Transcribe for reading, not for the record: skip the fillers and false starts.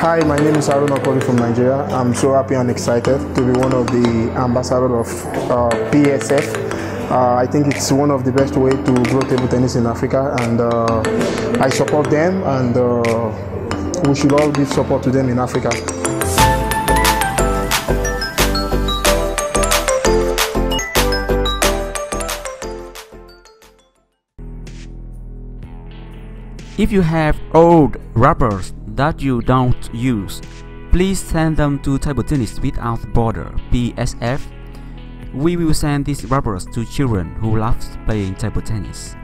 Hi, my name is Aruna from Nigeria. I'm so happy and excited to be one of the ambassadors of PSF. I think it's one of the best ways to grow table tennis in Africa, and I support them, and we should all give support to them in Africa. If you have old rubbers that you don't use, please send them to Table Tennis Without Border (PSF). We will send these rubbers to children who love playing table tennis.